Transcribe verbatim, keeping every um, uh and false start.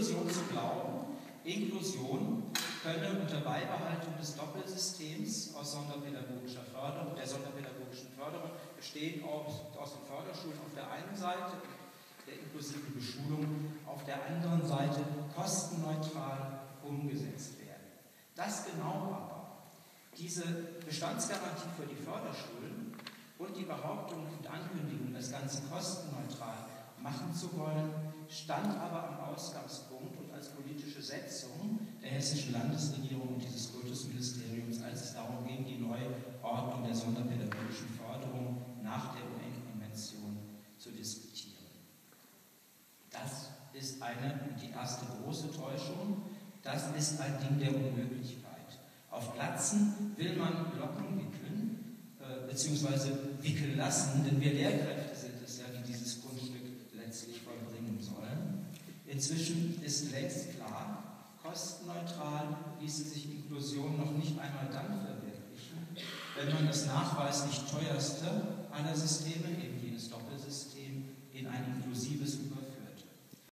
Illusion zu glauben, Inklusion könne unter Beibehaltung des Doppelsystems aus sonderpädagogischer Förderung, der sonderpädagogischen Förderung, bestehend aus, aus den Förderschulen auf der einen Seite, der inklusiven Beschulung auf der anderen Seite kostenneutral umgesetzt werden. Das genau aber, diese Bestandsgarantie für die Förderschulen und die Behauptung und Ankündigung, das Ganze kostenneutral machen zu wollen, stand aber am Ausgangspunkt und als politische Setzung der hessischen Landesregierung und dieses Kultusministeriums, als es darum ging, die Neuordnung der sonderpädagogischen Förderung nach der U N-Konvention zu diskutieren. Das ist eine, die erste große Täuschung, das ist ein Ding der Unmöglichkeit. Auf Platzen will man Locken wickeln, äh, beziehungsweise wickeln lassen, denn wir Lehrkräfte sind es ja, die dieses Kunststück letztlich vollbringen sollen. Inzwischen ist längst klar, kostenneutral ließe sich Inklusion noch nicht einmal dann verwirklichen, wenn man das nachweislich teuerste aller Systeme, eben die